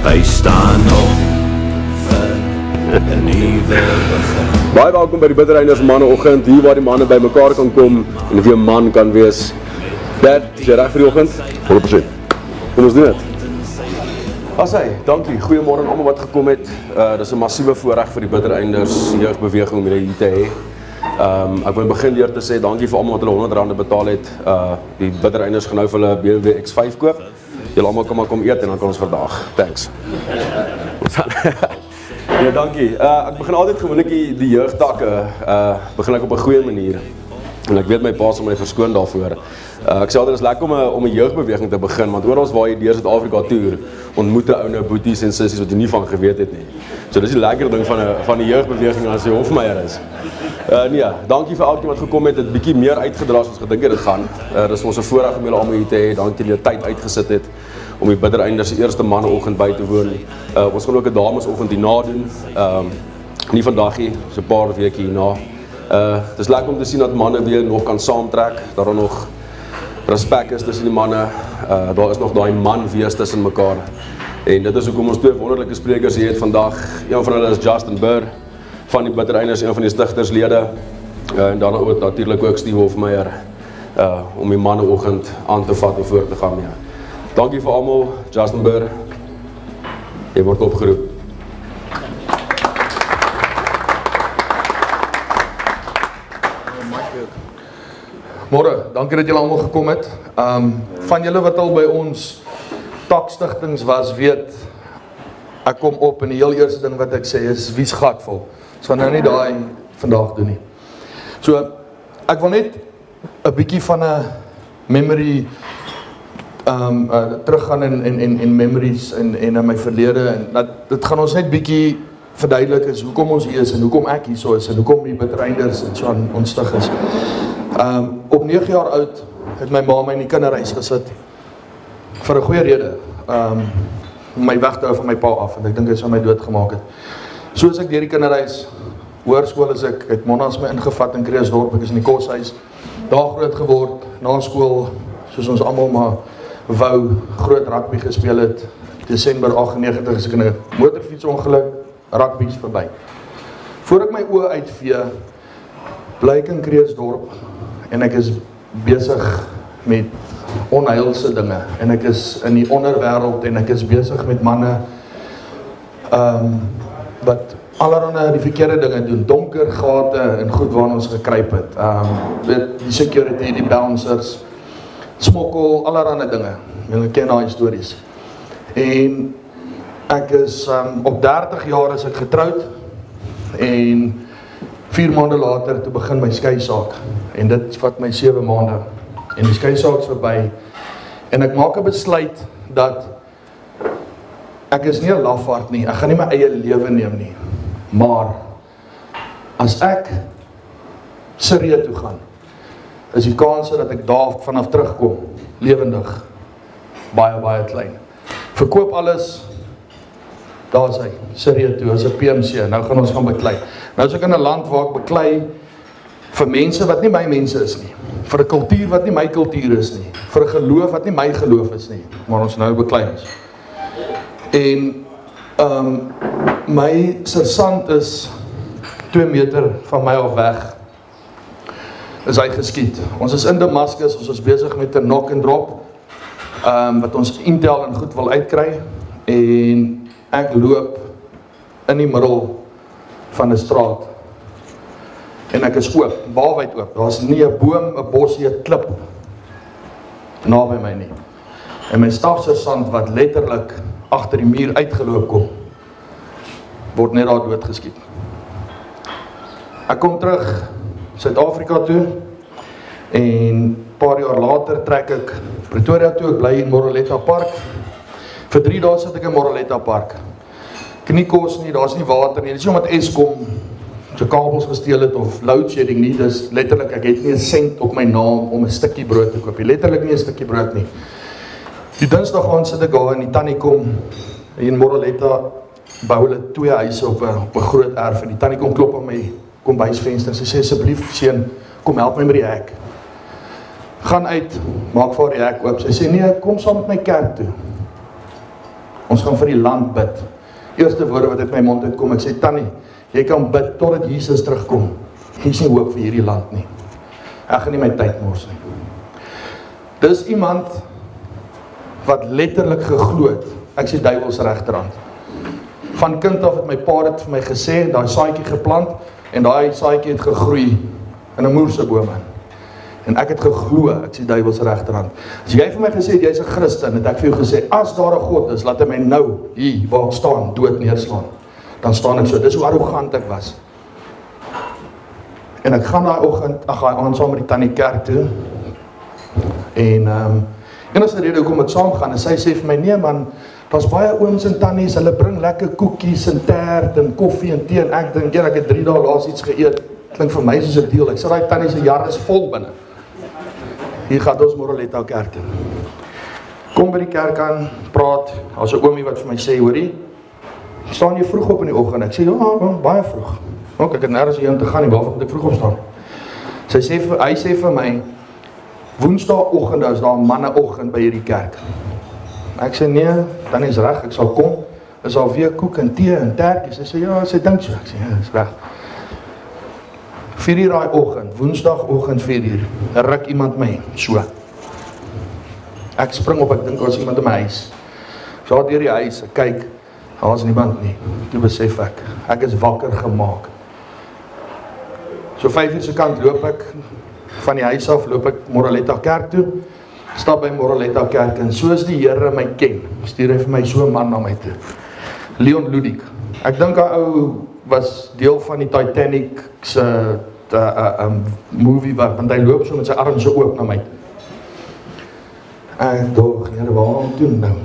Wij staan op vir 'n nuwe begin. Baie welkom by die Biddereiners Manneoggend, hier waar die manne by mekaar kan kom en wie 'n man kan wees. Dad, is jy reg vir die oggend? 100%. Kom ons doen dit. Asai, dankie. Goeiemôre aan almal wat gekom het. Dis 'n massiewe voorreg vir die Biddereiners jeugbeweging om julle hier te hê. Ek wil begin deur te sê dankie vir almal wat hulle R100 betaal het. Die Biddereiners gaan nou vir hulle BMW X5 koop. Julle almal kan maar kom eet en dan kan ons vandag. Thanks. Ja, dankie. Ek begin altyd gewoonlik die jeugtakke begin ek op 'n goeie manier. En ek weet my pa sal my verskoon daarvoor. Ek sê altyd is lekker om 'n jeugbeweging te begin, want oral waar jy deur Suid-Afrika toer, ontmoet 'n ou nou boeties en sissies wat jy nie van geweet het nie. So dis die lekker ding van die jeugbeweging as jy hofmeier is. Nee, dankie vir elkeen wat gekom het. Dit bietjie meer uitgedra as ons gedink het dit gaan. Dis vir ons 'n voorreg om julle almal hier te hê. Dankie dat julle tyd uitgesit het om die Biddereiners se eerste manneoggend by te woon. Ons gaan ook 'n damesoggend hierna doen. Nie vandag nie, so 'n paar weke hierna. Het is lekker om te sien dat manne weer nog kan saamtrek, dat daar nog respek is tussen die manne, daar is nog daai man wees tussen mekaar. En dit is hoekom ons twee wonderlike sprekers hier het vandag. Een van hulle is Justin Burr van die Biddereiners, een van die stigterslede, en dan ook natuurlik ook Steve Hofmeier om die manneoggend aan te vat en voor te gaan mee. Dankie vir almal. Justin Burr, jy word opgeroep. Môre, dankie dat julle almal gekom het. Van julle wat al by ons takstigtings was, weet ek kom op en die heel eerste ding wat ek sê is wie's gatvol. So nou nie daai vandag doen nie. So ek wil net 'n bietjie van 'n memory teruggaan in memories en in my verlede, en dit gaan ons net bietjie verduidelik is hoekom ons hier is en hoekom ek hier so is en hoekom die Biddereiners en so aan ontstig is. Op 9 jaar oud het my ma my in die kinderhuis gesit vir 'n goeie rede, om my weg te hou van my pa af, want ek dink hy sou my doodgemaak het. Soos ek deur die kinderhuis, hoërskool is ek, het Monnas my ingevat in Kreeusdorp, ek is in die koshuis, daar groot geword, na skool, soos ons almal maar wou, groot rugby gespeel het. Desember 98 is ek in 'n motorfietsongeluk, rugby is verby. Voor ek my oë uitvee, bly ek in Kreeusdorp en ek is besig met onheilse dinge en ek is in die onderwêreld en ek is besig met manne wat allerhande die verkeerde dinge doen, donker gate en goed waar ons gekruip het. Weet die security, die bouncers, smokkel, allerhande dinge. Julle ken daai stories. En ek is op 30 jaar is ek getroud en 4 maande later toe begin my skei saak en dit vat my 7 maande en die skei saak is verby en ek maak 'n besluit dat ek is nie 'n lafaard nie, ek gaan nie my eie lewe neem nie, maar as ek Sirië toe gaan is die kans dat ek daar vanaf terugkom lewendig baie klein. Verkoop alles, daar is hy, Sirië toe, is 'n PMC, nou gaan ons gaan beklei. Nou is ek in 'n land waar ek beklei vir mense wat nie my mense is nie, vir 'n kultuur wat nie my kultuur is nie, vir 'n geloof wat nie my geloof is nie, maar ons nou beklei is. En my sersant is 2 meter van my af weg, is hy geskiet. Ons is in Damascus, ons is besig met 'n knock and drop, wat ons intel en goed wil uitkry, en ek loop in die middel van 'n straat en ek is oop, baalwyd oop. Daar's nie 'n boom, 'n bosie, 'n klip naby my nie. En my stafsersant wat letterlik agter die muur uitgeloop kom, word net daar doodgeskiet. Ek kom terug Suid-Afrika toe en paar jaar later trek ek Pretoria toe, ek bly in Moreletta Park. Vir 3 dae sit ek in Moreletta Park. Nie kos nie, daar's nie water nie, dit is nie omdat Eskom so kabels gesteel het of loadshedding nie, dis letterlik, ek het nie 'n sent op my naam om 'n stukkie brood te koop, letterlik nie 'n stukkie brood nie. Die Dinsdag gaan sit ek daar en die tannie kom, in Moreletta bou hulle 2 huise op 'n groot erf, en die tannie kom klop aan my kombuisvenster, sy sê asseblief seun, kom help my met die hek. Gaan uit, maak vir die hek oop, sy sê nee, kom saam met my kerk toe. Ons gaan vir die land bid. Eerste woorde wat uit my mond uitkom, ek sê, Tannie, jy kan bid totdat Jesus terugkom. Hier is nie hoop vir hierdie land nie. Ek gaan nie my tyd mors nie. Dis iemand wat letterlik geglo het, ek sê duiwels regterhand. Van kind af het my pa dit vir my gesê, daai saadjie geplant, en daai saadjie het gegroei in 'n moerseboom in. En ek het geglo, ek sê duiwels regterhand. As jy vir my gesê het, jy's 'n Christen, het ek vir jou gesê, as daar 'n God is, laat hy my nou, hier, waar ek staan, dood neerslaan. Dan staan ek so, dis hoe arrogant ek was. En ek gaan daai oggend, aand saam met die tannie kerk toe, en enigste rede hoekom ek saam gaan, en sy sê vir my, nee man, daar's baie ooms en tannies, hulle bring lekker koekies en tert en koffie en tee, en ek dink, ek het 3 dae laas iets geëet, klink vir my soos 'n deel, ek sê daai tannie se jar is vol binne. Hier gaan ons Moroletta kerk toe. Kom by die kerk aan, praat, daar's 'n oomie wat vir my sê, hoorie, staan jy vroeg op in die oggend? Ek sê, ja, baie vroeg. Ook, ek het nergens heen te gaan nie, waarvoor moet ek vroeg opstaan? Hy sê vir my, Woensdagoggend is daar 'n manneoggend by hierdie kerk. Ek sê nee, dan is reg, ek sal kom. Is al weer koek en tee en tertjies. Sy sê ja, sy dink so. Ek sê ja, is reg. 4:00 daai oggend, Woensdagoggend 4:00, ruk iemand my so. Ek spring op, ek dink daar's iemand in my huis. So daar deur die huis, ek kyk, daar's niemand nie. Toe besef ek is wakker gemaak. So 5:00 se kant loop ek van die huis af, loop ek Moroletta kerk toe, stap by Moroletta kerk, en soos die Here my ken, stuur hy vir my so 'n man na my toe. Leon Ludik. Ek dink hy ou was deel van die Titanic se movie, want hy loop so met sy arms so oop na my toe. Ek dog, Here, waarom doen nou?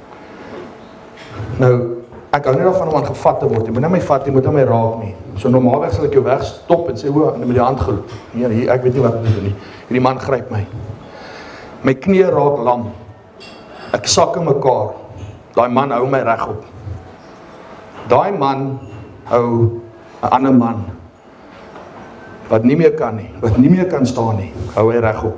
Nou, ek hou nie daarvan om aan gevat te word, jy moet nie my vat, jy moet nie my raak nie. So normaalweg sal ek jou wegstop en sê, o, met die hand geloop. Nee, ek weet nie wat ek moet doen nie. Hierdie man gryp my. My knie raak lam. Ek sak in mekaar. Daai man hou my regop. Daai man hou 'n ander man wat nie meer kan nie, wat nie meer kan staan nie, hou hy regop.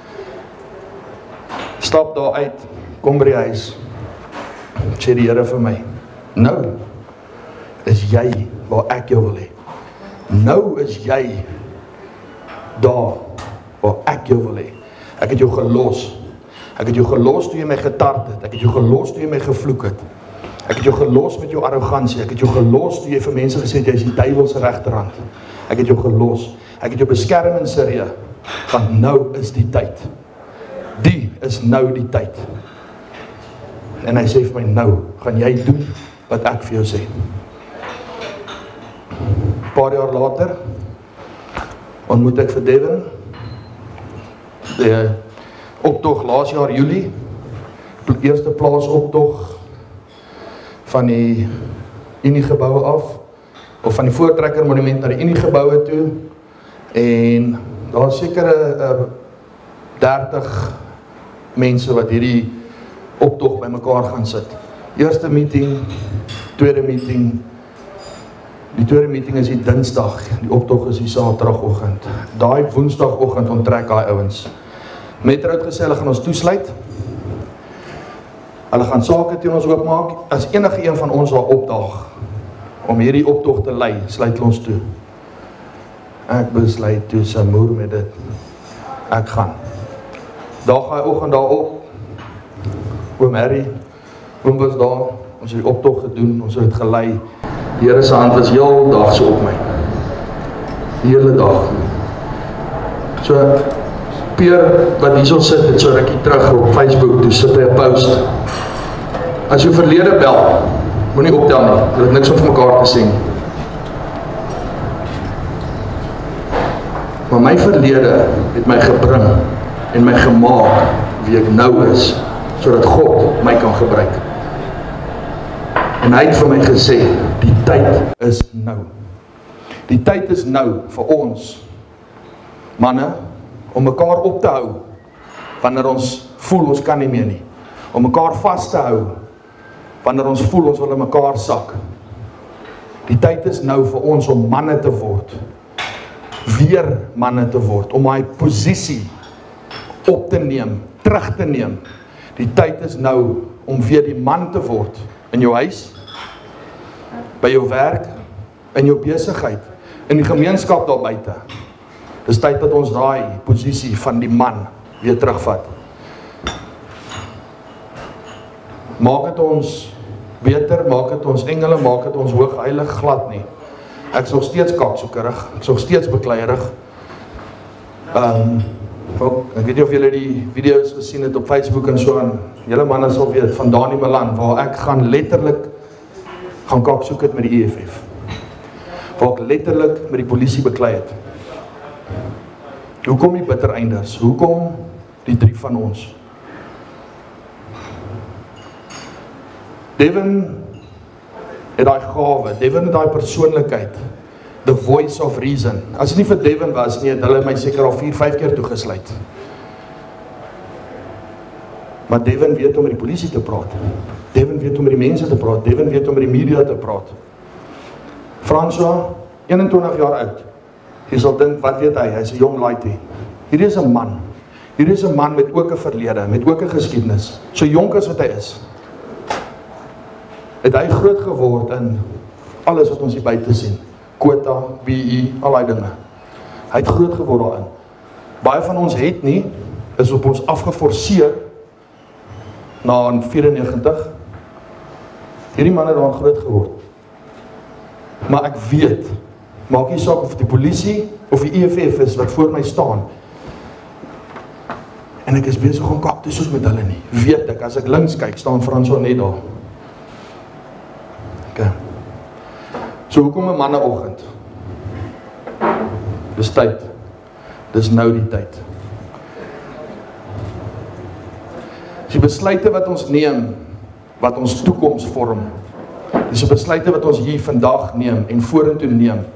Stap daar uit, kom by die huis. Sê die Here vir my, nou is jy waar ek jou wil hê. Nou is jy daar waar ek jou wil hê. Ek het jou gelos. Ek het jou gelos toe jy my getart het. Ek het jou gelos toe jy my gevloek het. Ek het jou gelos met jou arrogansie. Ek het jou gelos toe jy vir mense gesê het jy is die duiwel se regterhand. Ek het jou gelos. Ek het jou beskerm in Sirië. Want nou is die tyd. Die is nou die tyd. En hy sê vir my, nou gaan jy doen wat ek vir jou sê. 'n paar jaar later ontmoet ek vir Devin. Die optog laas jaar Julie, eerste plaas optog van die Unie-geboue af, of van die Voortrekker Monument na die Unie-geboue toe, en daar is sekere 30 mense wat hierdie optog by mekaar gaan sit. Eerste meeting, tweede meeting. Die tweede meeting is die Dinsdag, die optog is die Saterdagoggend. Daai Woensdagoggend onttrek daai ouens. Metro het gesê, hulle gaan ons toesluit. Hulle gaan sake teen ons oopmaak. As enige een van ons daar opdaag om hierdie optog te lei, sluit ons toe. Ek besluit toe, sy moer met dit. Ek gaan. Daar gaan hy oggend daar op. Oom Harry, oom was daar, ons het die optog gedoen, ons het het gelei. Die Here se hand was heel dag so op my. Die hele dag. So, Peer, wat hierso sit, het so rukkie terug op Facebook, toe sit hy 'n post. As jy verlede bel, moet nie optel nie, jy het niks om vir mekaar te sê nie. Maar my verlede het my gebring en my gemaak wie ek nou is, sodat God my kan gebruik. En hy het vir my gesê, die tyd is nou. Die tyd is nou vir ons, manne, om mekaar op te hou, wanneer ons voel ons kan nie meer nie. Om mekaar vast te hou, wanneer ons voel ons wil in mekaar sak. Die tyd is nou vir ons om manne te word. Weer manne te word, om my posisie op te neem, terug te neem. Die tyd is nou om weer die man te word in jou huis, by jou werk, in jou besigheid, in die gemeenskap daar buite. Dis tyd dat ons daai posisie van die man weer terugvat. Maak dit ons beter, maak dit ons engele, maak dit ons hoogheilig glad nie. Ek is nog steeds kaksoekerig, ek is nog steeds bekleierig. Ek weet nie of julle die video's gesien het op Facebook en so aan. Julle manne sal weet, van Dani Milan, waar ek letterlik gaan kaksoek het met die EFF. Waar ek letterlik met die polisie beklei het. Hoekom die bitter eindes? Hoekom die 3 van ons? Devin het daai gawe, Devin het daai persoonlikheid, the voice of reason. As dit nie vir Devin was nie, het hulle my seker al 4-5 keer toegesluit. Maar Devin weet om met die polisie te praat. Devin weet om met die mense te praat. Devin weet om met die media te praat. François, 21 jaar oud. Jy sal dink, wat weet hy? Hy is 'n jong laaitie. Hierdie is 'n man. Hierdie is 'n man met ook 'n verlede, met ook 'n geskiedenis. So jonk as wat hy is. Het hy groot geword in alles wat ons hier buite sien. Quota, BE, al die dinge. Hy het groot geword daarin. Baie van ons het nie, is op ons afgeforceer na 94. Hierdie man het daar groot geword. Maar ek weet, maak nie saak of die polisie of die EFF is wat voor my staan. En ek is besig om kak te soek met hulle nie. Weet ek, as ek links kyk, staan François net daar. Okay. So hoekom 'n manneoggend? Dis tyd. Dis nou die tyd. Die besluite wat ons neem, wat ons toekoms vorm. Dis die besluite wat ons hier vandag neem en vorentoe neem,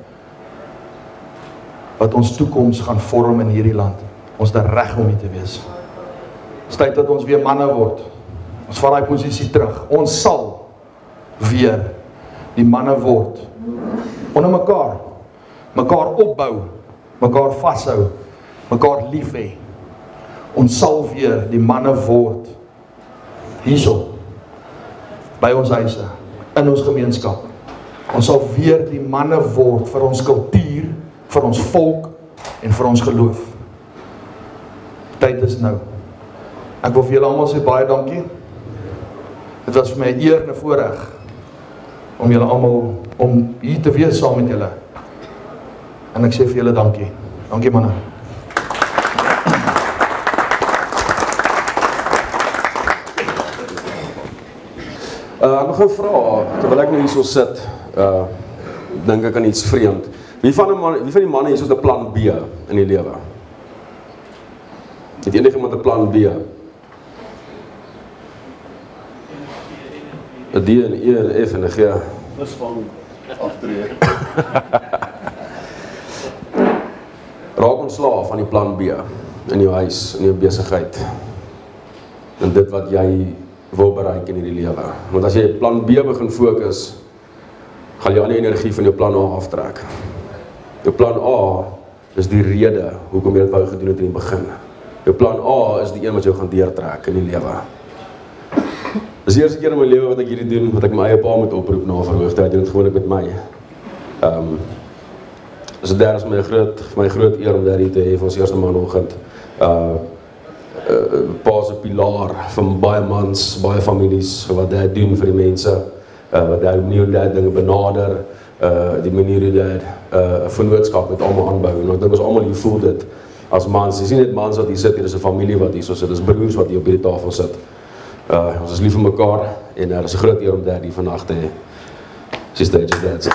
wat ons toekoms gaan vorm in hierdie land. Ons het reg om hier te wees. Dis tyd dat ons weer manne word. Ons vat daai posisie terug. Ons sal weer die manne word. Onder mekaar opbou, mekaar vashou, mekaar lief hê. Ons sal weer die manne word. Hierso, by ons huise, in ons gemeenskap. Ons sal weer die manne word vir ons kultuur, vir ons volk en vir ons geloof. Tyd is nou. Ek wil vir julle almal sê baie dankie. Dit was vir my 'n eer en 'n voorreg om julle almal, om hier te wees saam met julle. En ek sê vir julle dankie. Dankie manne. Ek wil gou vra, terwyl ek nou hierso sit, dink ek aan iets vreemd. Wie van die manne hierso het 'n plan B in die lewe? Het enige iemand 'n plan B? 'n D, 'n E, 'n F en 'n G. Versvang aftree. Raak ontslae van die plan B in jou huis, in jou besigheid. En dit wat jy wil bereik in hierdie lewe. Want as jy plan B begin fokus, gaan jy al die energie van jou plan A aftrek. Jou plan A is die rede hoekom jy dit wou gedoen het in die begin. Jou plan A is die een wat jou gaan deurtrek in die lewe. Dis die eerste keer in my lewe wat ek hierdie doen, wat ek my eie pa moet oproep na verhoogde. Hy doen dit gewoonlik met my. Dus daar is my groot eer om daar hier te hê vir ons eerste maandagoggend. Pa se pilaar van baie mans, baie families, vir wat hy doen vir die mense, wat hy opnieuw daar dinge benader, die manier hoe hy vennootskap met almal aanbou. En ek dink ons almal hier voel dit as mans. Jy sien net mans wat hier sit, hier is 'n familie wat hier so sit, dis broers wat hier op hierdie tafel sit. Ons is lief vir mekaar en is 'n groot eer om daar die vandag te hê. Just that.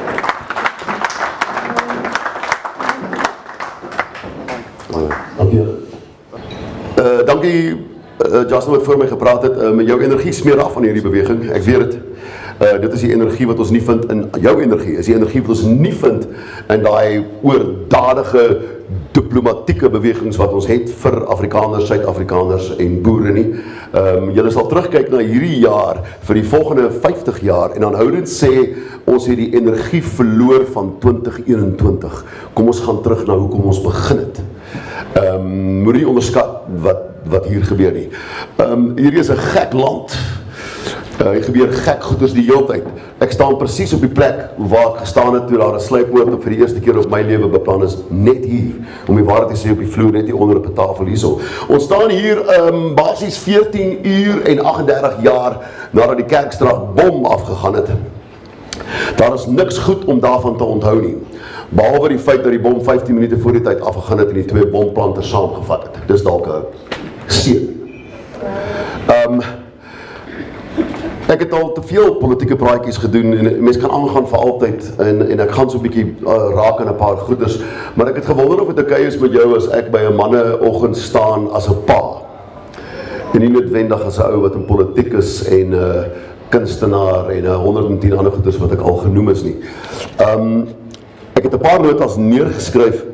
Dankie Justin wat voor my gepraat het. Met jou energie smeer af van hierdie beweging. Ek weet dit. Dit is die energie wat ons nie vind in jou energie. Is die energie wat ons nie vind in daai oordadige diplomatieke bewegings wat ons het vir Afrikaners, Suid-Afrikaners en boere nie. Julle sal terugkyk na hierdie jaar vir die volgende 50 jaar en aanhoudend sê ons het die energie verloor van 2021. Kom ons gaan terug na hoekom ons begin het. Moet nie onderskat wat hier gebeur nie. Hierdie is 'n gek land. Hier gebeur gek goeders die hele tyd. Ek staan presies op die plek waar ek gestaan het toe daar 'n sluipmoord op vir die eerste keer op my lewe beplan is, net hier, om die waarheid te sê op die vloer, net hier onder op die tafel hierso. Ons staan hier basies 14 uur en 38 jaar nadat die Kerkstraat bom afgegaan het. Daar is niks goed om daarvan te onthou nie, behalwe die feit dat die bom 15 minute voor die tyd afgegaan het en die twee bomplanters saamgevat het. Dis dalk 'n seën. Ek het al te veel politieke praatjies gedoen en mens kan aangaan vir altyd en ek gaan so 'n bietjie raak aan 'n paar goeders, maar ek het gewonder of dit okay is met jou as ek by 'n manneoggend staan as 'n pa en nie noodwendig as 'n ou wat in politiek is en kunstenaar en 110 ander goeders wat ek al genoem is nie. Ek het 'n paar notas neergeskryf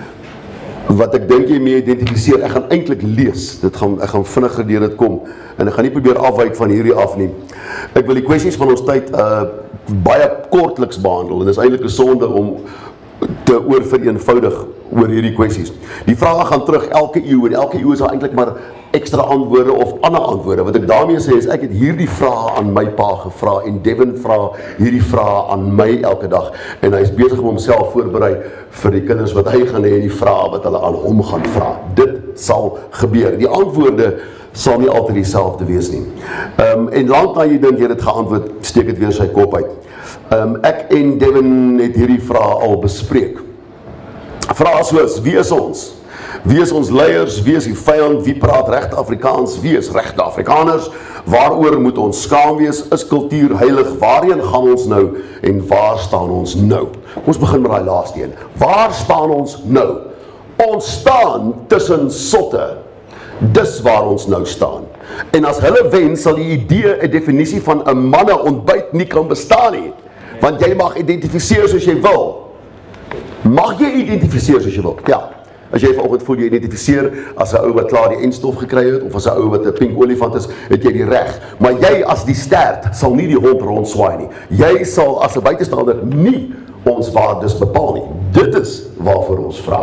wat ek dink jy mee identifiseer. Ek gaan eintlik lees. Ek gaan vinniger deur dit kom en ek gaan nie probeer afwyk van hierdie af nie. Ek wil die kwessies van ons tyd baie kortliks behandel en dit is eintlik 'n sonde om te oorvereenvoudig oor hierdie kwessies. Die vrae gaan terug elke eeu en elke eeu is daar eintlik maar ekstra antwoorde of ander antwoorde. Wat ek daarmee sê is ek het hierdie vrae aan my pa gevra en Devin vra hierdie vrae aan my elke dag en hy is besig om homself voorberei vir die kinders wat hy gaan hê en die vrae wat hulle aan hom gaan vra. Dit sal gebeur. Die antwoorde sal nie altyd dieselfde wees nie. En lank na jy dink jy dit geantwoord, steek dit weer sy kop uit. Ek en Devin het hierdie vrae al bespreek. Vrae soos, wie is ons? Wie is ons leiers? Wie is die vyand? Wie praat regte Afrikaans? Wie is regte Afrikaners? Waaroor moet ons skaam wees? Is kultuur heilig? Waarheen gaan ons nou? En waar staan ons nou? Kom ons begin met daai laaste een. Waar staan ons nou? Ons staan tussen sotte. Dis waar ons nou staan. En as hulle wen, sal die idee 'n definisie van 'n manne-ontbyt nie kan bestaan nie. Want jy mag identifiseer soos jy wil. Mag jy identifiseer soos jy wil? Ja. As jy vanoggend voel jy identifiseer as 'n ou wat klaar die enstof gekry het of as 'n ou wat 'n pink olifant is, het jy die reg. Maar jy as die stert sal nie die hond rondswaai nie. Jy sal as 'n buitestander nie ons waardes bepaal nie. Dit is waarvoor ons vra.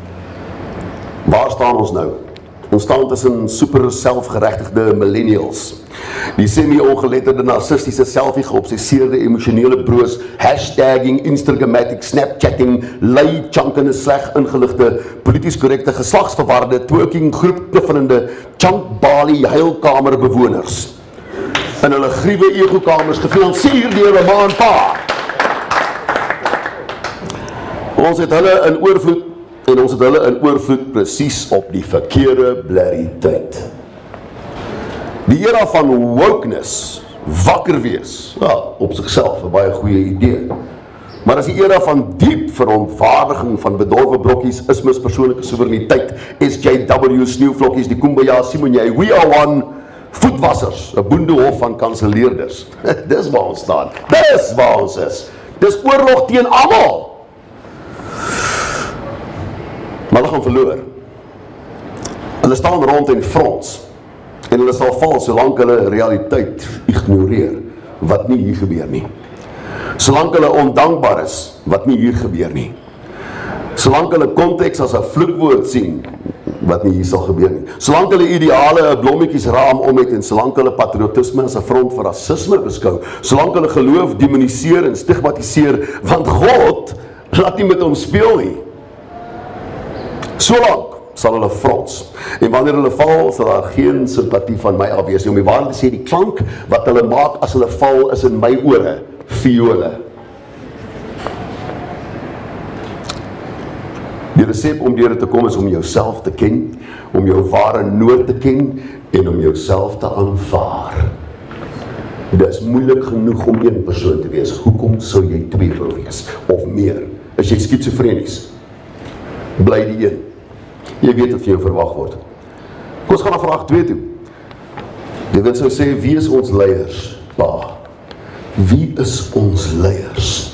Waar staan ons nou? Ons staan tussen super selfgeregtigde millennials. Die semi-ongeletterde, narcistiese, selfie-geobsesseerde, emosionele broos, hashtagging, Instagrammatic, Snapchatting, lei, chunkende, sleg ingeligte, polities korrekte, geslagsverwarde, twerking, groepknuffelende, chunk-bali, huilkamerbewoners. In hulle gruwe ego-kamers, gefinansier deur hulle ma en pa. Ons het hulle in oorvloed en ons het hulle in oorvloed presies op die verkeerde blerrie tyd. Die era van wokeness, wakker wees, op sigself 'n baie goeie idee. Maar as die era van diep verontwaardiging van bedorwe brokkies, ismes, persoonlike soewereiniteit, SJW, sneeuvlokkies, die Kumbaya, Simonjay, we are one, voetwassers, 'n boendehof van kanseleerders. Dis waar ons staan. Dis waar ons is. Dis oorlog teen almal. Maar hulle gaan verloor. Hulle staan rond en frons. En hulle sal val solank hulle realiteit ignoreer, wat nie hier gebeur nie. Solank hulle ondankbaar is, wat nie hier gebeur nie. Solank hulle konteks as 'n vloekwoord sien, wat nie hier sal gebeur nie. Solank hulle ideale 'n blommetjies raam om het en solank hulle patriotisme as 'n front vir rasisme beskou, solank hulle geloof demoniseer en stigmatiseer, want God laat nie met hom speel nie. Solank sal hulle frons. En wanneer hulle val, sal daar geen simpatie van my afwees nie. Om die waarheid te sê, die klank wat hulle maak as hulle val is in my ore, viole. Die resep om deur te kom is om jouself te ken, om jou ware nood te ken en om jouself te aanvaar. Dit is moeilik genoeg om een persoon te wees. Hoekom sou jy twee wil wees of meer? As jy skizofrenies, bly die een. Jy weet wat vir jou verwag word. Kom ons gaan na vraag 2 toe. Dit wil sou sê, wie is ons leiers? Pa, wie is ons leiers?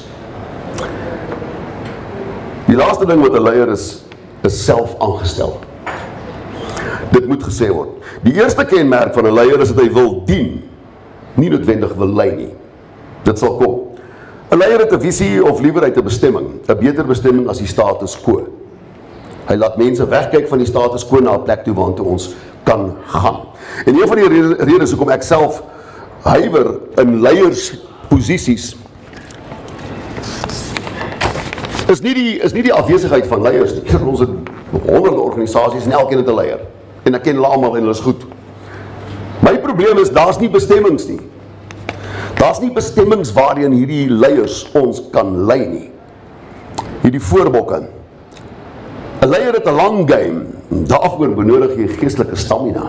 Die laaste ding wat 'n leier is self aangestel. Dit moet gesê word. Die eerste kenmerk van 'n leier is dat hy wil dien, nie noodwendig wil lei nie. Dit sal kom. 'n Leier het 'n visie of liewer uit 'n bestemming, 'n beter bestemming as die status quo. Hy laat mense wegkyk van die status quo na 'n plek toe waartoe ons kan gaan. En een van die redes hoekom ek self huiwer in leiersposisies is nie die afwesigheid van leiers nie. Ons het honderde organisasies en elkeen het 'n leier. En ek ken hulle almal en hulle is goed. My probleem is, daar's nie bestemmings nie. Daar's nie bestemmings waarheen hierdie leiers ons kan lei nie. Hierdie voorbokke. 'n Leier het 'n lang game. Daarvoor benodig jy geestelike stamina.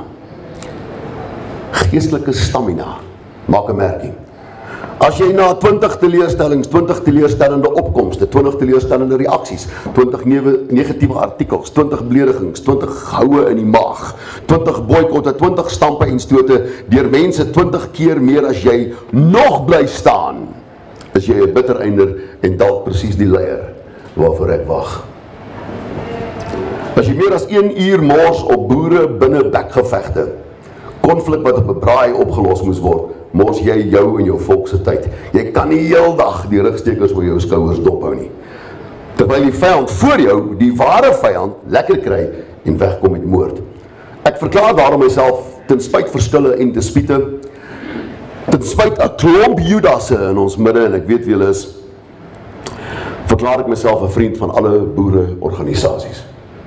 Geestelike stamina. Maak 'n merking. As jy na 20 teleurstellings, 20 teleurstellende opkomste, 20 teleurstellende reaksies, 20 negatiewe artikels, 20 beledigings, 20 houe in die maag, 20 boykotte, 20 stampe en stote deur mense 20 keer meer as jy nog bly staan, is jy 'n bitter einder en dalk presies die leier waarvoor ek wag. As jy meer as 1 uur mors op boere binne bekgevegte, konflik wat op 'n braai opgelos moes word, mors jy jou en jou volk se tyd. Jy kan nie heeldag die rigstekers oor jou skouers dophou nie. Terwyl die vyand voor jou, die ware vyand, lekker kry en wegkom met moord. Ek verklaar daarom myself ten spyt verskille en dispute, ten spyt 'n klomp Judasse in ons midde, en ek weet wie hulle is, verklaar ek myself 'n vriend van alle boereorganisasies.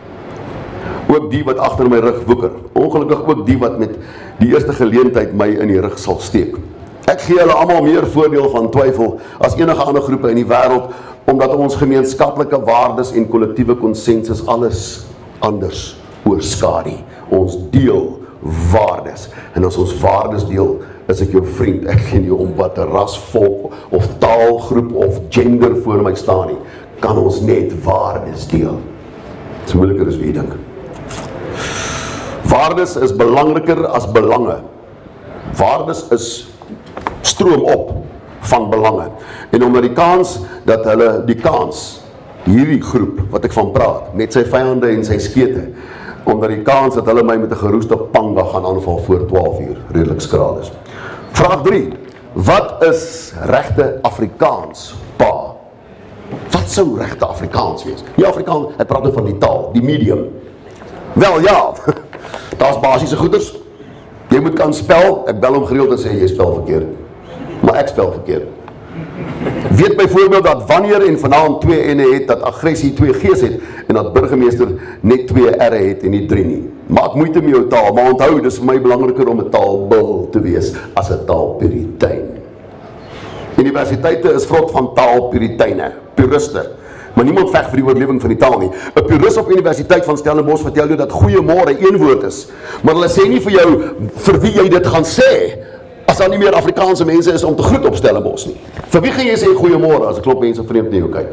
Ook die wat agter my rug woeker. Ongelukkig ook die wat met die eerste geleentheid my in die rug sal steek. Ek gee hulle almal meer voordeel van twyfel as enige ander groepe in die wêreld, omdat ons gemeenskaplike waardes en kollektiewe konsensus alles anders oorskadu. Ons deel waardes. En as ons waardes deel, is ek jou vriend. Ek gee nie om wat 'n ras, volk of taalgroep of gender voor my staan nie. Kan ons net waardes deel. Dit is moeiliker as wie jy dink. Waardes is belangriker as belange. Waardes is stroom op van belange. En omdat die kans, hierdie groep wat ek van praat, met sy vyande en sy skete, omdat die kans dat hulle my met 'n geroeste panga gaan aanval voor 12 uur, redelik skraal is. Vraag 3. Wat is regte Afrikaans, pa? Wat sou regte Afrikaans wees? Nie Afrikaans, ek praat nou van die taal, die medium. Wel ja, daar's basiese goeders. Jy moet kan spel, ek bel hom gereeld en sê jy spel verkeerd. Maar ek spel verkeerd. Weet byvoorbeeld dat wanneer en vanaand 2 N'e het, dat aggressie 2 G's het, en dat burgemeester net 2 R'e het en nie 3 nie. Maak moeite met jou taal, maar onthou, dis vir my belangriker om 'n taalbul te wees as 'n taalpuritein. Universiteite is vrot van taalpuriteine, puriste. Maar niemand veg vir die oorlewing van die taal nie. 'n Purist op Universiteit van Stellenbosch vertel jou dat goeiemôre een woord is. Maar hulle sê nie vir jou vir wie jy dit gaan sê as daar nie meer Afrikaanse mense is om te groet op Stellenbosch nie. Vir wie gaan jy sê goeiemôre as 'n klomp mense vreemd na jou kyk?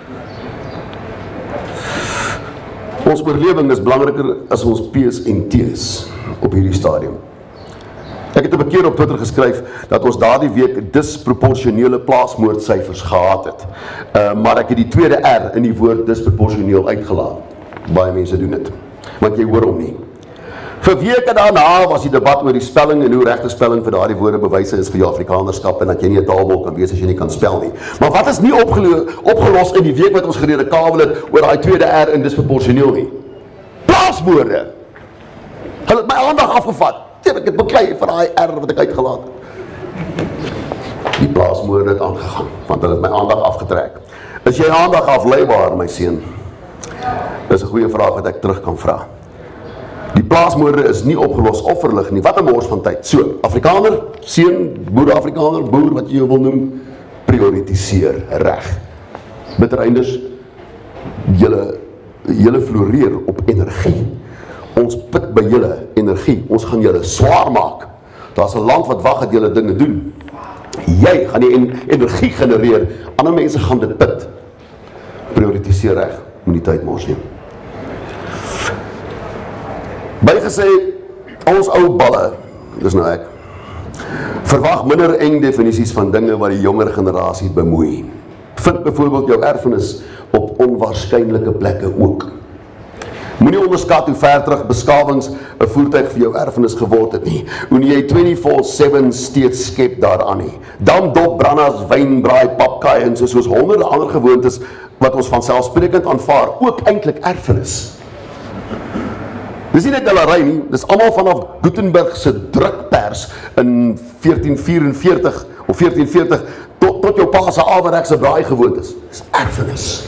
Ons oorlewing is belangriker as ons P's en T's op hierdie stadium. Ek het 'n keer op Twitter geskryf dat ons daardie week disproporsionele plaasmoordsyfers gehad het. Maar ek het die tweede R in die woord disproporsioneel uitgelaat. Baie mense doen dit, want jy hoor hom nie. Vir weke daarna was die debat oor die spelling en hoe regte spelling vir daardie woorde bewyse is vir jou Afrikanerskap en dat jy nie 'n taalbol kan wees as jy nie kan spel nie. Maar wat is nie opgelos in die week wat ons geredekabel het oor daai tweede R in disproporsioneel nie? Plaasmoorde! Hulle het my aandag afgevat. Ek het beklei vir daai R wat ek uitgelaat het. Die plaasmoorde het aangegaan, want hulle het my aandag afgetrek. Is jy aandag afleibaar, my seun? Dis 'n goeie vraag wat ek terug kan vra. Die plaasmoorde is nie opgelos of verlig nie. Wat 'n mors van tyd. So, Afrikaner, seun, boer-Afrikaner, boer wat jy jou wil noem, prioritiseer reg. Bittereinders, julle floreer op energie. Ons put by julle energie. Ons gaan julle swaar maak. Daar's 'n land wat wag dat julle dinge doen. Jy gaan die energie genereer. Ander mense gaan dit put. Prioritiseer reg. Moenie tyd mors nie. Bygesê, ons ou balle, dis nou ek, verwag minder eng definisies van dinge wat die jonger generasie bemoei. Vind byvoorbeeld jou erfenis op onwaarskynlike plekke ook. Moenie onderskat hoe ver terug beskawings 'n voertuig vir jou erfenis geword het nie. Hoe jy 24/7 steeds skep daaraan nie. Dam, dop, brandas, wyn, braai, papkaai en soos honderde ander gewoontes wat ons vanselfsprekend aanvaar, ook eintlik erfenis. Dis nie net Delarey nie, dis almal vanaf Gutenberg se drukpers in 1444 of 1440 tot jou pa se averekse braai gewoontes. Dis erfenis.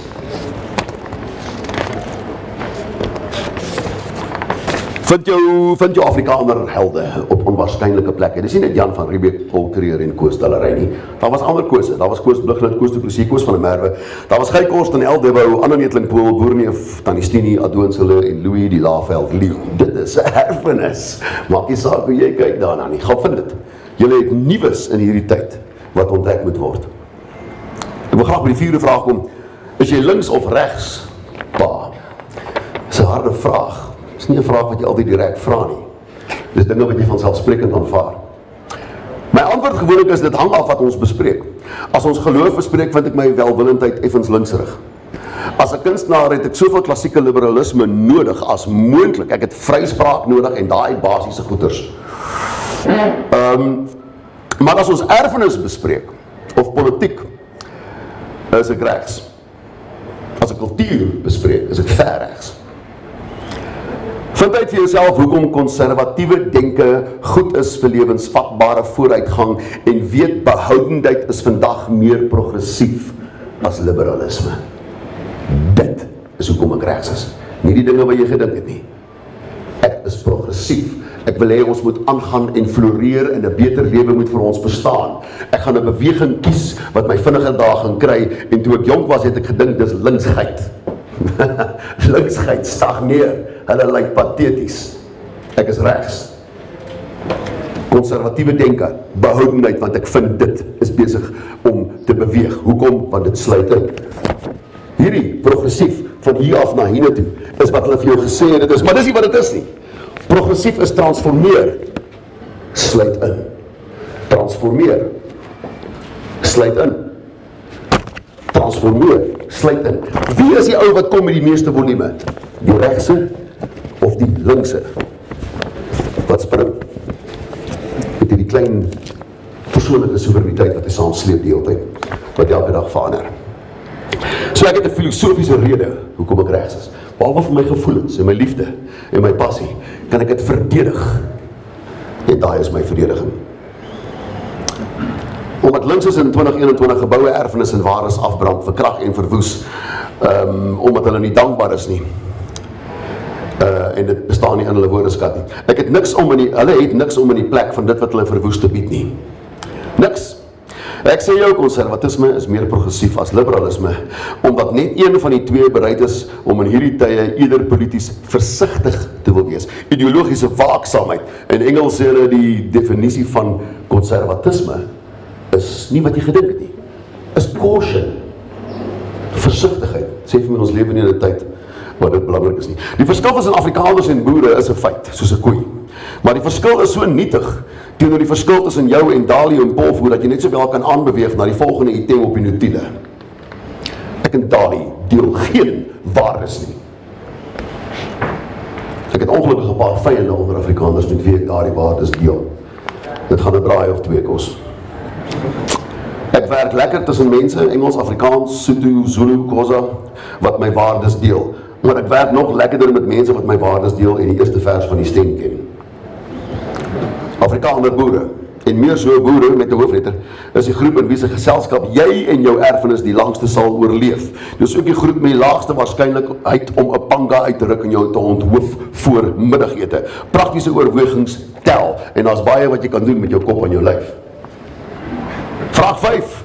Vind jou Afrikaner helde op onwaarskynlike plekke. Dis nie net Jan van Riebeeck, Paul Creer en Koos Delarey nie. Daar was ander Kose. Daar was Koos Blighnout, Koos de Plessis, Koos van der Merwe. Daar was Guy Kost en El Debou, Anna Netlingpool, Boerneef, Tannie Stini, Adoonshulle en Louis die Laaveld Leeuw. Dit is 'n erfenis. Maak nie saak hoe jy kyk daarna nie. Gaan vind dit. Julle het nuus in hierdie tyd wat ontdek moet word. Ek wil graag by die 4de vraag kom. Is jy links of regs? Pa. Dis 'n harde vraag. Dit is nie 'n vraag wat jy altyd direk vra nie. Dis dinge wat jy vanselfsprekend aanvaar. My antwoord gewoonlik is dit hang af wat ons bespreek. As ons geloof bespreek, vind ek my welwillendheid effens linksrig. As 'n kunstenaar het ek soveel klassieke liberalisme nodig as moontlik. Ek het vryspraak nodig en daai basiese goeters. Maar as ons erfenis bespreek of politiek, is ek regs. As ek kultuur bespreek, is ek ver regs. Vind uit vir jouself hoekom konservatiewe denke goed is vir lewensvatbare vooruitgang en weet behoudendheid is vandag meer progressief as liberalisme. Dit is hoekom ek regs is. Nie die dinge wat jy gedink het nie. Ek is progressief. Ek wil hê ons moet aangaan en floreer en 'n beter lewe moet vir ons bestaan. Ek gaan 'n beweging kies wat my vinniger dae gaan kry en toe ek jonk was het ek gedink dis linksheid. Linksheid stagneer. Hulle lyk pateties. Ek is regs. Konservatiewe denke, behoudendheid, want ek vind dit is besig om te beweeg. Hoekom? Want dit sluit in. Hierdie progressief van hier af na hier toe is wat hulle vir jou gesê het dit is, maar dis nie wat dit is nie. Progressief is transformeer. Sluit in. Transformeer. Sluit in. Transformeer. Sluit in. Wie is die ou wat kom met die meeste volume? Die regse of die linkse? Wat spring? Met die klein persoonlike soewereiniteit wat hy saam sleep die hele tyd, wat elke dag verander. So ek het 'n filosofiese rede hoekom ek regs is. Behalwe vir my gevoelens en my liefde en my passie, kan ek dit verdedig. En daai is my verdediging. Omdat links is in 2021 geboue erfenis en waardes afbrand, verkrag en verwoes, omdat hulle nie dankbaar is nie. En dit bestaan nie in hulle woordeskat nie. Hulle het niks om in die plek van dit wat hulle verwoes te bied nie. Niks. Ek sê jou, konservatisme is meer progressief as liberalisme, omdat net een van die twee bereid is om in hierdie tye eerder polities versigtig te wil wees. Ideologiese waaksaamheid. In Engels sê hulle die definisie van konservatisme is nie wat jy gedink het nie. Is caution. Versigtigheid. Sê vir my, ons lewe nie in 'n tyd waar dit belangrik is nie. Die verskil tussen Afrikaners en boere is 'n feit, soos 'n koei. Maar die verskil is so nietig teenoor die verskil tussen jou en Dali en Polvoer dat jy net sowel kan aanbeweeg na die volgende item op die notiele. Ek en Dali deel geen waardes nie. Ek het ongelukkig 'n paar vyande onder Afrikaners met wie ek daardie waardes deel. Dit gaan 'n draai of twee kos. Ek werk lekker tussen mense, Engels, Afrikaans, Sotho, Zulu, Xhosa, wat my waardes deel. Maar ek werk nog lekkerder met mense wat my waardes deel en die eerste vers van die stem ken. Afrikaner boere, en meer so boere met 'n hoofletter, is die groep in wie se geselskap jy en jou erfenis die langste sal oorleef. Dis ook die groep met die laagste waarskynlikheid om 'n panga uit te ruk en jou te onthoof voor middagete. Praktiese oorwegings tel, en daar's baie wat jy kan doen met jou kop en jou lyf. Vraag 5.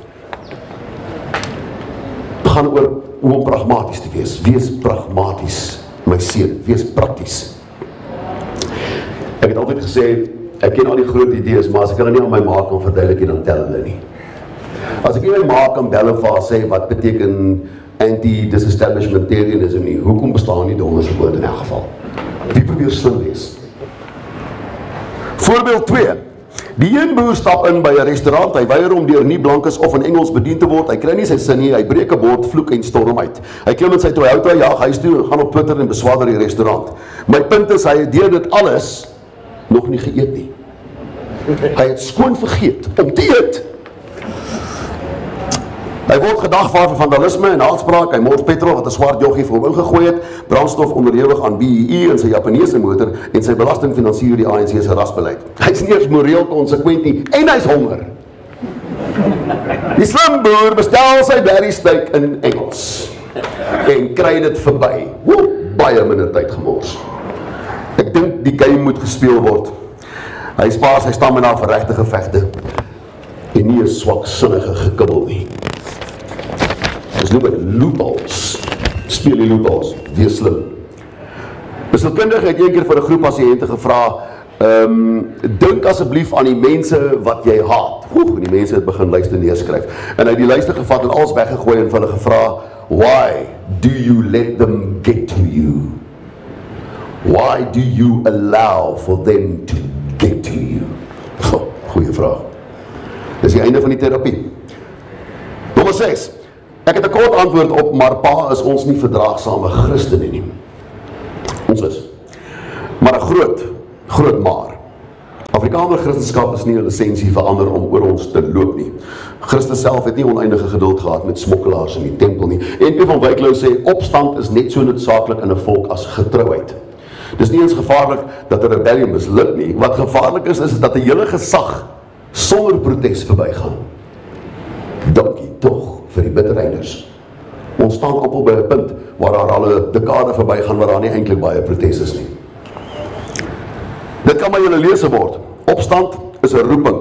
Gaan oor hoe om pragmaties te wees. Wees pragmaties, my seun. Wees prakties. Ek het altyd gesê, ek ken al die groot idees, maar as ek hulle nie aan my ma kan verduidelik, dan tel hulle nie. As ek nie my ma kan bel en vir haar sê, wat beteken anti-disestablishmentarianism nie, hoekom bestaan nie donders woord in elk geval? Wie probeer slim wees? Voorbeeld 2. Die een boer stap in by 'n restaurant, hy weier om deur nie blankes of in Engels bedien te word, hy kry nie sy sin nie, hy breek 'n bord, vloek en storm uit. Hy klim in sy Toyota, jaag huis toe en gaan op Twitter en beswader die restaurant. My punt is, hy het deur dit alles nog nie geëet nie. Hy het skoon vergeet om te eet. Hy Hy word gedagvaar vir vandalisme en haatspraak. Hy mors petrol wat 'n swart joggie vir hom ingegooi het, brandstof onderhewig aan BEE in sy Japaneese motor en sy belasting finansier die ANC se rasbeleid. Hy's nie eens moreel konsekwent nie en hy's honger. Die slim boer bestel sy berry steak in Engels en kry dit verby. Baie minder tyd gemors. Ek dink die game moet gespeel word. Hy spaar sy stamina vir regte gevegte en nie 'n swaksinnige gekibbel nie. Dis noem dit loopholes. Speel die loopholes, wees slim. Wisselkundige het een keer vir 'n groep pasiënte gevra, dink asseblief aan die mense wat jy haat. En die mense het begin lyste neerskryf. En hy het die lyste gevat en alles weggegooi en vir hulle gevra, why do you let them get to you? Why do you allow for them to get to you? Goeie vraag. Dis die einde van die terapie. Nommer 6. Ek het 'n kort antwoord op, maar pa is ons nie verdraagsame Christene nie. Ons is. Maar 'n groot maar. Afrikaner Christendom is nie 'n lisensie verander om oor ons te loop nie. Christus self het nie oneindige geduld gehad met smokkelaars in die tempel nie. En van Wyklou sê, opstand is net so noodsaaklik in 'n volk as getrouheid. Dis nie eens gevaarlik dat 'n rebellie misluk nie. Wat gevaarlik is dat 'n hele gesag sonder protes verbygaan. Dankie tog vir die bitterreinders. Ons staan op by 'n punt waar daar al 'n dekade verbygaan waar daar nie eintlik baie protes is nie. Dit kan maar julle lese word. Opstand is 'n roeping.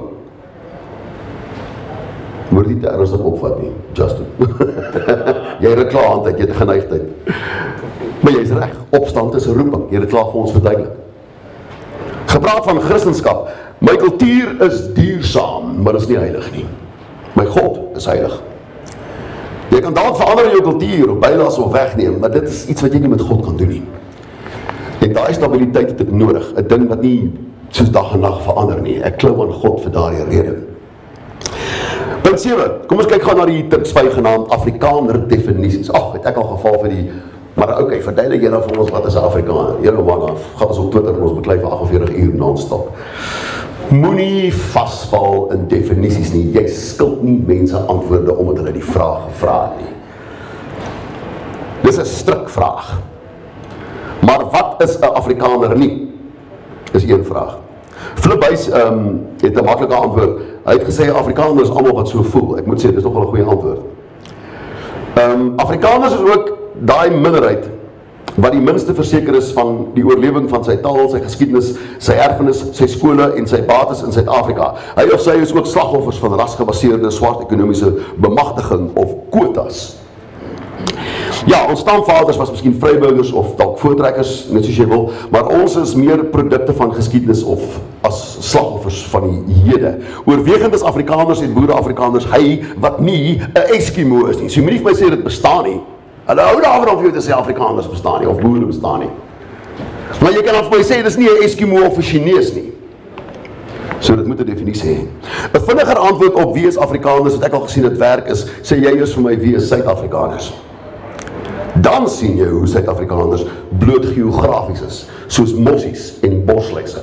Moet nie te ernstig opvat nie, Justin. Jy het 'n klaar hand, jy het 'n geneigtheid. Maar jy is reg, opstand is 'n roeping. Jy het dit klaar vir ons verduidelik. Gepraat van Christendom. My kultuur is duursaam, maar is nie heilig nie. My God is heilig. Jy kan dalk verander jou kultuur of bylas of wegneem, maar dit is iets wat jy nie met God kan doen nie. En daai stabiliteit het ek nodig, 'n ding wat nie soos dag en nag verander nie. Ek klou aan God vir daardie rede. Punt 7. Kom ons kyk gou na die Turksvy genaamd Afrikaner definisies. Het ek al geval vir die, maar okay, verduidelik jy nou vir ons wat is 'n Afrikaner? Julle man af, gaan ons op Twitter en ons beklei vir 48 uur non-stop. Moenie vasval in definisies nie. Jy skuld nie mense antwoorde omdat hulle die vraag gevra het nie. Dis 'n strikvraag. Maar wat is 'n Afrikaner nie? Is een vraag. Flip Buys het 'n maklike antwoord. Hy het gesê Afrikaners is almal wat so voel. Ek moet sê dis nogal 'n goeie antwoord. Afrikaners is ook daai minderheid wat die minste verseker is van die oorlewing van sy taal, sy geskiedenis, sy erfenis, sy skole en sy bates in Suid-Afrika. Hy of sy is ook slagoffers van rasgebaseerde swart ekonomiese bemagtiging of quotas. Ja, ons stamvaders was miskien vryburgers of dalk voortrekkers, net soos jy wil, maar ons is meer produkte van geskiedenis of as slagoffers van die hede. Oorwegend is Afrikaners en boere-Afrikaners hy wat nie 'n Eskimo is nie. So jy moenie vir my sê dit bestaan nie. Hulle hou daarvan om vir jou te sê Afrikaners bestaan nie of boere bestaan nie. Maar jy kan vir my sê dis nie 'n Eskimo of 'n Chinees nie. So dit moet 'n definisie hê. 'n Vinniger antwoord op wie is Afrikaners wat ek al gesien het werk is, sê jy is vir my wie is Suid-Afrikaners. Dan sien jy hoe Suid-Afrikaners bloot geografies is, soos mossies en bosluise.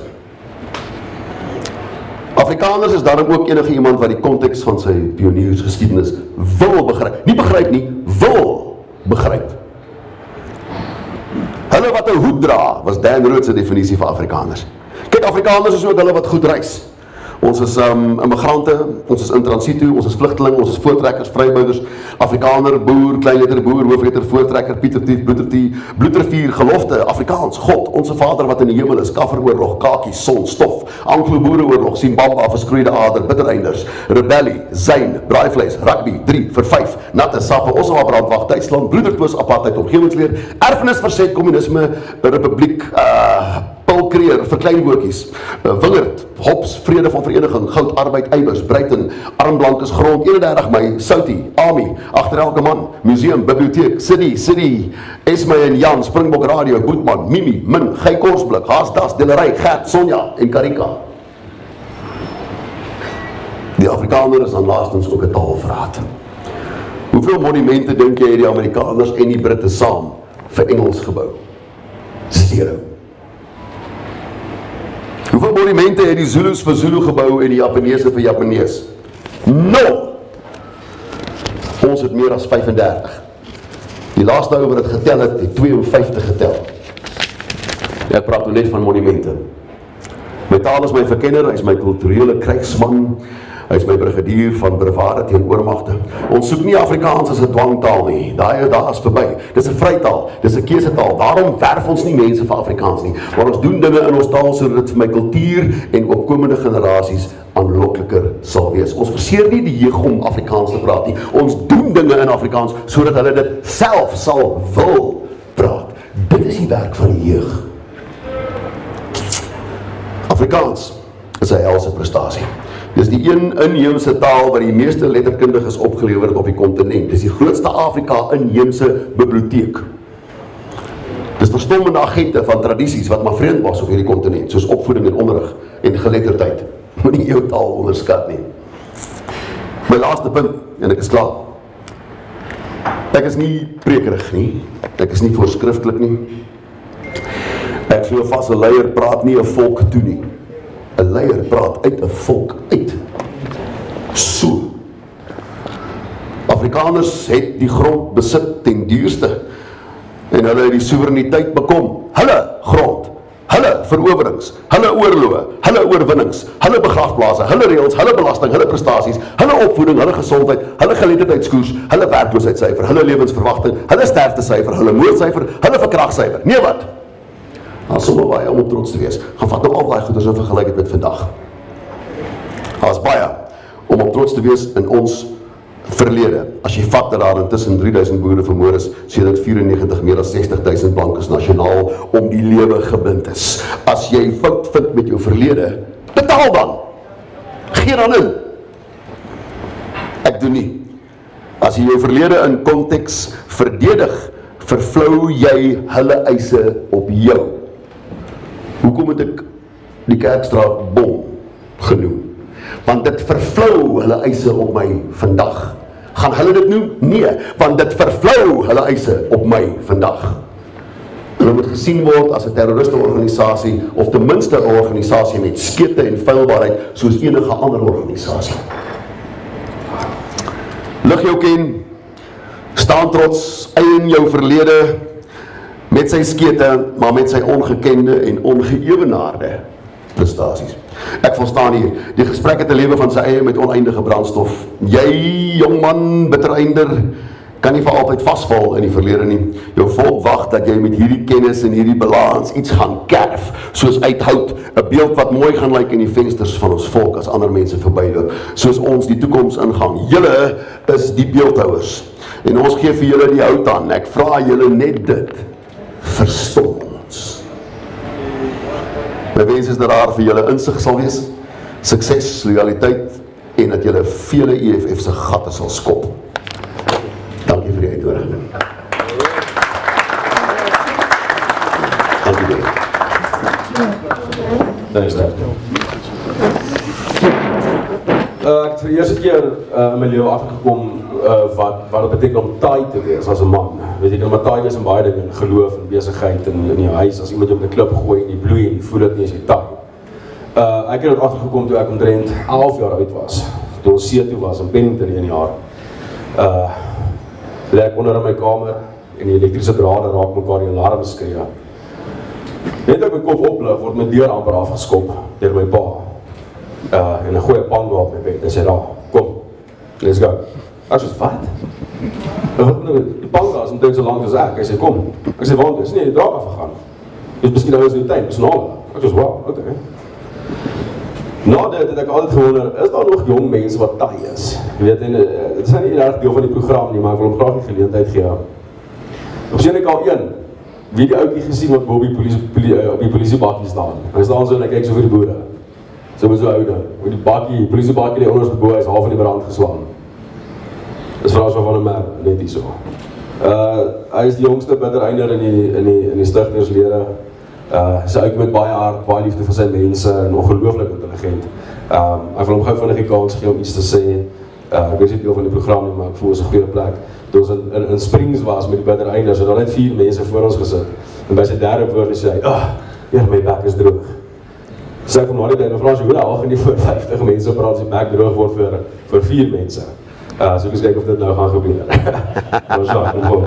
Afrikaners is daarom ook enige iemand wat die konteks van sy pioniersgeskiedenis wil begryp. Nie begryp nie, wil begryp. Hulle wat 'n hoed dra, was Dan Rood se definisie vir Afrikaners. Kyk, Afrikaners is ook hulle wat goed reis. Ons is immigrante, ons is in transito, ons is vlugteling, ons is voortrekkers, vryburgers, Afrikaner, boer, kleinletter boer, hoofletter voortrekker, Pietertief, bloedrivier, gelofte, Afrikaans, God, onze Vader wat in die hemel is, kafferoorlog, kakies, son, stof, Anglo-boereoorlog, Zimbabwe, verskroeide ader, bittereinders, rebellie, zijn, braaivleis, rugby, 3 vir 5, natte sappe, Ossewa brandwacht, Duitsland, bloedertwis, apartheid, omgewingsleer, erfenis, verzet, communisme, republiek, Paul Creer, verkleinwoordjies, Wingerd, Hops, Vrede van Vereniging, Goud, Arbeid, Eibers, Breiten, Armblankes, Grond, 31 Mei, Soutie, Ami, Agter elke man, Museum, Bibliotheek, City, Esme en Jan, Springbok Radio, Boetman, Mimi, Min, Gey Korsblik, Haasdas, Delerij, Gert, Sonja en Karika. Die Afrikaner is dan laastens ook 'n taalverraad. Hoeveel monumente dink jy die Amerikaners en die Britte saam vir Engels gebou? 0. Hoeveel monumente het die Zulus vir Zulu gebou en die Japaneese vir Japanees? 0. Ons het meer as 35. Die laaste ou wat het getel het 52 getel. Ek praat nou net van monumente. My taal is my verkenner, hy is my kulturele krygsman, hy is my brigadier van brevare teen oormagte. Ons soek nie Afrikaans as 'n dwangtaal nie, daar is verby. Dis 'n vrytaal, dis 'n keusetaal. Daarom werf ons nie mense vir Afrikaans nie, maar ons doen dinge in ons taal sodat dit vir my kultuur en opkomende generasies aanlokliker sal wees. Ons verseer nie die jeug om Afrikaans te praat nie. Ons doen dinge in Afrikaans sodat hulle dit self sal wil praat. Dit is die werk van die jeug. Afrikaans is 'n helse prestasie. Dis die een inheemse taal wat die meeste letterkundiges opgelewer het op die kontinent. Dis die grootste Afrika inheemse biblioteek. Dis verstommende agente van tradisies wat maar vreemd was op hierdie kontinent, soos opvoeding en onderrig en geletterdheid. Moenie jou taal onderskat nie. My laaste punt, en ek is klaar. Ek is nie prekerig nie. Ek is nie voorskrifklik nie. Ek glo vas 'n leier praat nie 'n volk toe nie. 'n Leier praat uit 'n volk uit. So. Afrikaners het die grond besit ten duurste en hulle het die soewereiniteit bekom. Hulle grond, hulle verowerings, hulle oorloë, hulle oorwinnings, hulle begrafplase, hulle reëls, hulle belasting, hulle prestasies, hulle opvoeding, hulle gesondheid, hulle geletterdheidskoers, hulle werkloosheidssyfer, hulle lewensverwagting, hulle sterftesyfer, hulle moordsyfer, hulle verkragsyfer. Nee wat? Daar sommer baie om trots te wees. Gaan vat nou al daai goeders en vergelyk dit met vandag. Daar is baie om op trots te wees in ons verlede. As jy vat dat daar intussen 3000 boere vermoor is, sedert 94 meer as 60.000 blankes nasionaal om die lewe gebind is. As jy fout vind met jou verlede, betaal dan. Gee dan in. Ek doen nie. As jy jou verlede in konteks verdedig, vervlou jy hulle eise op jou. Hoekom het ek die Kerkstraat bom genoem? Want dit vervlou hulle eise op my vandag. Gaan hulle dit noem? Nee, want dit vervlou hulle eise op my vandag. Hulle moet gesien word as 'n terroristeorganisasie of ten minste 'n organisasie met skete en feilbaarheid soos enige ander organisasie. Lig jou ken, staan trots, eien jou verlede met sy skete, maar met sy ongekende en ongeëwenaarde prestasies. Ek verstaan hier, die gesprek het 'n lewe van sy eie met oneindige brandstof. Jy, jongman, bittereinder, kan nie vir altyd vasval in die verlede nie. Jou volk wag dat jy met hierdie kennis en hierdie balans iets gaan kerf, soos uithoud, 'n beeld wat mooi gaan lyk in die vensters van ons volk as ander mense verbyloop, soos ons die toekoms ingaan. Julle is die beeldhouers en ons gee vir julle die hout aan. Ek vra julle net dit. Verstom ons. My wens is dat daar vir julle insig sal wees, sukses, loyaliteit en dat julle vele EFF se gatte sal skop. Dankie vir die uitnodiging. Dankie baie. Daar is dit. Ek het vir die eerste keer in my lewe agtergekom wat het beteken om taai te wees as 'n man. Weet jy, om taai wees in baie dinge, in geloof en besigheid en in jou huis, as iemand jou op 'n klip gooi en jy bloei en jy voel dit nie as jy taai. Ek het dit agtergekom toe ek omtrent 11 jaar oud was, toe ons see toe was in Pennington 1 jaar. Ek onder in my kamer en die elektriese drade raak mekaar die alarm skree. Net ek my kop oplig, word my deur amper afgeskop deur my pa. En 'n goeie pango op my bed. En sê daar, kom, let's go. Ek sê, wat? Die pango is omtrent so lank as ek. Hy sê, kom. Ek sê, want is nie, die draad afgegaan. Dis miskien nou is die tyd, dis nou. Ek sê, wow, okay. Na dit het ek altyd gewonder, is daar nog jong mense wat taai is? Jy weet, en dit is nie erg deel van die program nie, maar ek wil hom graag die geleentheid gee. Op sien ek al een, wie die ouetjie gesien wat op die polisiebakkie staan. Hy staan so en hy kyk so vir die boere. So met so oude, met die bakkie, polisiebakkie die onderste bo, hy is half in die brand geslaan. Dis vraag so van 'n man, net hier so. Hy is die jongste bittereinder in die stigterslede. Sy ouetjie met baie hart, baie liefde vir sy mense en ongelooflik intelligent. Ek wil hom gou vinnig die kans gee om iets te sê. Ek weet nie deel van die program nie, maar ek voel is 'n goeie plek. Toe ons in Springs was met die bittereinders, het daar net 4 mense voor ons gesit. En by sy derde woord sê hy, "Heer, my bek is droog." Sê ek van maar net, en vra sy, hoe al gaan nie voor 50 mense praat as die bek droog word vir 4 mense. So ek eens kyk of dit nou gaan gebeur. Maar ja, kom op.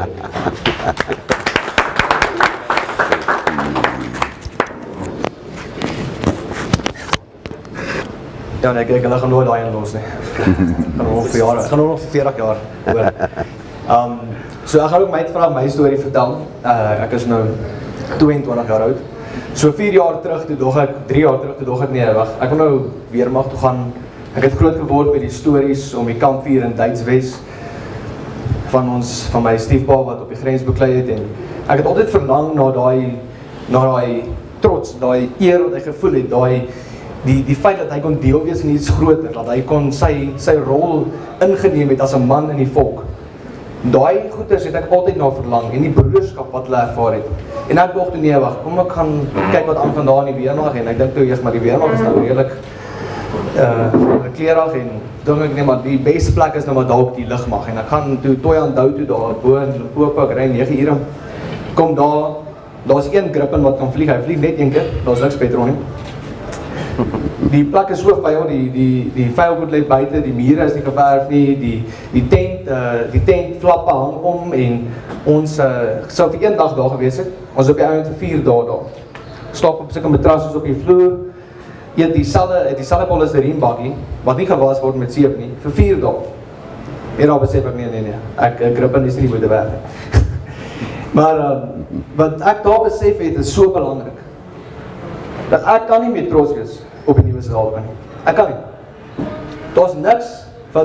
Ja nee, kijk, hulle gaan nooit daai los nie. Gaan nog vir jare, gaan nog vir 40 jaar. Hoor. So ek gaan ook my storie vertel. Ek is nou 22 jaar oud. So 4 jaar terug, 3 jaar terug, toe dog ek nee, wag, ek wil nou weermag toe gaan. Ek het groot geword met die stories om die kampvuur in Duitswes van my stiefpa wat op die grens beklei het en ek het altyd verlang na daai trots, daai eer wat hy gevoel het, die feit dat hy kon deel wees van iets groter, dat hy kon sy rol ingeneem het as 'n man in die volk. Daai goeders het ek altyd na verlang en die broerskap wat hulle ervaar het. En ek dog toe nee, wag, kom ek gaan kyk wat aangaan daar in die weermag en ek dink toe eers maar die weermag is nou redelik kleerig en dink ek nee, maar die beste plek is nou maar daar op die lugmag en ek gaan toe Toyandou toe daar bo in Limpopo, ek ry 9 ure. Kom daar's een Gripen wat kan vlieg, hy vlieg net een keer, daar's niks petrol nie. Die plek is so vuil, die vuilgoed lê buite, die mure is nie geverf nie, die tent flappe hang om en ons sou vir 1 dag daar gewees het. Ons op die ouend vir 4 dae daar. Slaap op sulke matrassies op die vloer. Eet dieselfde polystyreen bakkie wat nie gewas word met seep nie vir 4 dae. En dan besef ek nee. Ek Gripen is nie moeite werd nie. Maar wat ek daar besef het is so belangrik. Dat ek kan nie meer trots wees op die nuwe Suid-Afrika nie. Ek kan nie. Daar's niks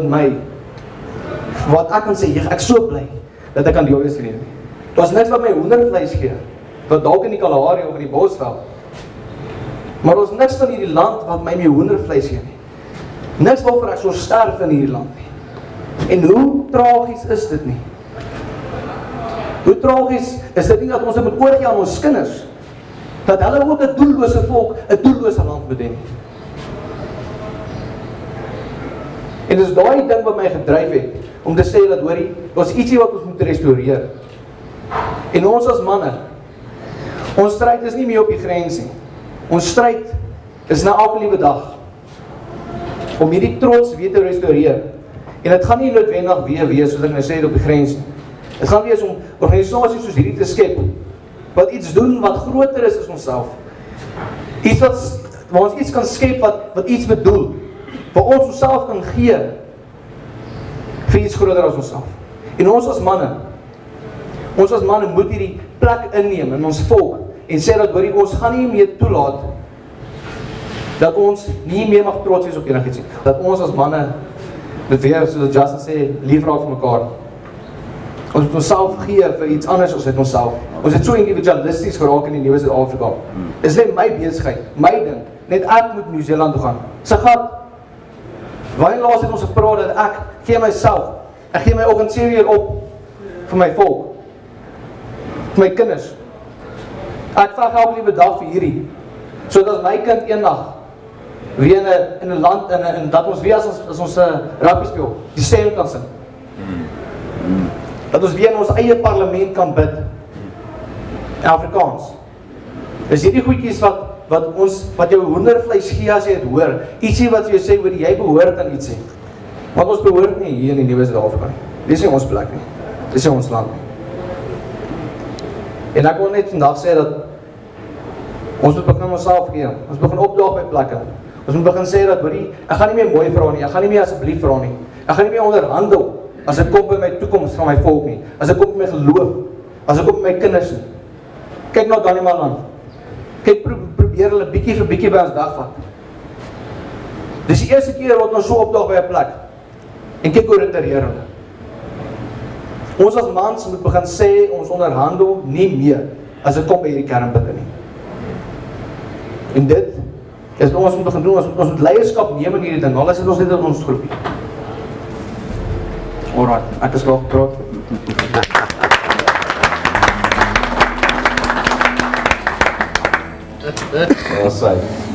wat ek kan sê, ek so bly dat ek kan deel wees van hierdie. Daar's niks wat my hoendervleis gee, wat dalk in die Kalahari of in die Bosveld. Maar daar's niks van hierdie land wat my hoendervleis gee nie. Niks waarvoor ek so sterf in hierdie land nie. En hoe tragies is dit nie? Hoe tragies is dit nie dat ons dit moet oorgee aan ons kinders? Dat hulle ook 'n doellose volk, 'n doellose land bedien. En dis daai ding wat my gedryf het om te sê dat hoorie, daar's ietsie wat ons moet restoreer. En ons as manne, ons stryd is nie meer op die grens nie. Ons stryd is na elke liewe dag om hierdie trots weer te restoreer. En dit gaan nie noodwendig weer wees soos ek nou sê het op die grens nie. Dit gaan wees om organisasies soos hierdie te skep wat iets doen wat groter is as onsself. Iets waar ons iets kan skep wat iets bedoel. Waar ons onsself kan gee vir iets groter as onsself. En ons as manne moet hierdie plek inneem in ons volk en sê dat ons gaan nie meer toelaat dat ons nie meer mag trots wees op enigiets nie. Dat ons as manne dit weer, soos Justin sê, lief raak vir mekaar. Ons moet onsself gee vir iets anders as onsself. Ons het so individualisties geraak in die nuwe Suid-Afrika. Dis net my besigheid, my ding. Net ek moet Nieu-Seeland toe gaan. Sy gat. Wanneer laas het ons gepraat dat ek gee myself, ek gee my oggend 7 uur op vir my volk, vir my kinders. Ek veg elke liewe dag vir hierdie, sodat as my kind eendag weer in 'n land en dat ons weer as ons rugby speel, die stem kan sing. Dat ons weer in ons eie parlement kan bid. In Afrikaans. Is hierdie goedjies wat jou hoendervleis gee as jy het hoor. Ietsie wat vir jou sê, hoor, jy behoort aan ietsie. Want ons behoort nie hier in die nuwe Suid-Afrika nie. Dis nie ons plek nie. Dis nie ons land nie. En ek wil net vandag sê dat ons moet begin onsself gee. Ons begin opdaag by plekke. Ons moet begin sê dat, hoorie, ek gaan nie meer mooi vra nie. Ek gaan nie meer asseblief vra nie. Ek gaan nie meer onderhandel as ek kom by my toekoms van my volk nie. As ek kom by my geloof. As ek kom by my kinders nie. Kyk nou Danie Malan. Kyk, probeer hulle bietjie vir bietjie by ons dagvat. Dis die eerste keer wat ons so opdaag by 'n plek. En kyk hoe retireer hulle. Ons as mans moet begin sê, ons onderhandel nie meer as dit kom by hierdie kernpunte nie. En dit is wat ons moet begin doen, ons moet leierskap neem in hierdie ding, al is dit ons net in ons groepie. Alright, ek is klaar gepraat. Sy.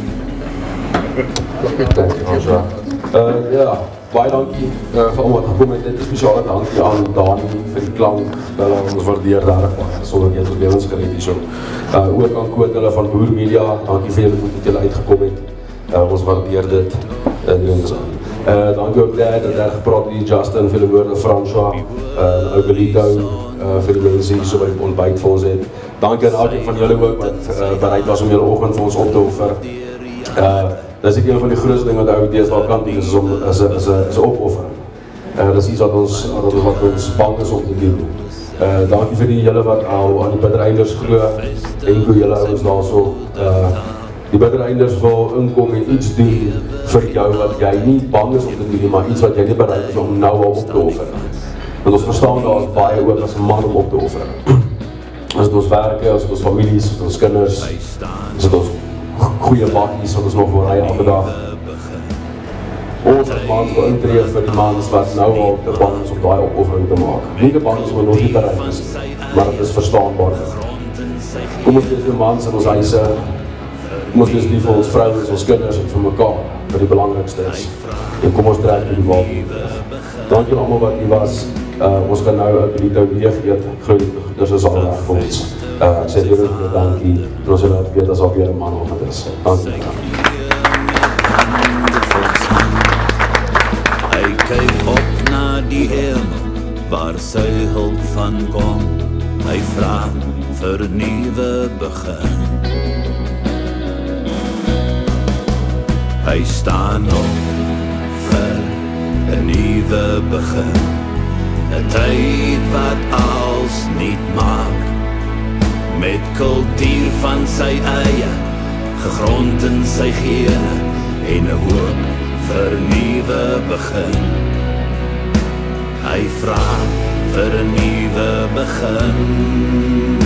Ja, baie dankie vir almal wat gekom het. Dit is spesiale dankie aan Dani vir die klank. Ons waardeer daar sonder jy ons lewens gered hierso. Ook aan Koothulle van Boer Media, dankie vir julle wat julle uitgekom het. Ons waardeer dit. Dankie ook dat daar gepraat het, die Justin, vir die woorde, François, ook Elito, vir die mense hier so wat die ontbyt vir ons het. Dankie aan elkeen van julle ook wat bereid was om julle oggend vir ons op te offer. Dat is een van die grootste dingen wat de OUT's wel kan doen, is opoffering. Dat is iets wat ons bang is om te doen. Dankie vir die julle wat al aan die biddereinders glo, en hoe julle ouens daar so die biddereinders wil inkom en iets doen vir jou wat jy nie bang is om te doen, maar iets wat jy nie bereid is om nou al op te offer. Want ons verstaan daar is baie ook as 'n man om op te offer. As dit ons werke, as dit ons families, as dit ons kinders, as dit ons goeie bakkies wat ons nog wil ry elke dag. Ons as mans wil intree vir die mans wat nou al te bang is om daai opoffering te maak. Nie te bang is om nog nie bereid is, maar het is verstaanbaar. Kom ons wees vir mans in ons huise, kom ons wees lief vir ons vrouens, ons kinders en vir mekaar, wat die belangrikste is. En kom ons trek die wapen. Dankie aan almal wat hier was. Ons gaan nou uit die weer eet. Dis is al reg vir ons. Ek sê julle dankie. En ons wil weet as weer 'n man op het is. Dankie. Hy kyk op na die hemel waar sy hulp van kom. Hy vra vir 'n nuwe begin. Hy staan op vir 'n nuwe begin. 'n tyd wat als niet maak, met kultuur van sy eie, gegrond in sy gene, en 'n hoop vir 'n nuwe begin. Hy vra vir 'n nuwe begin.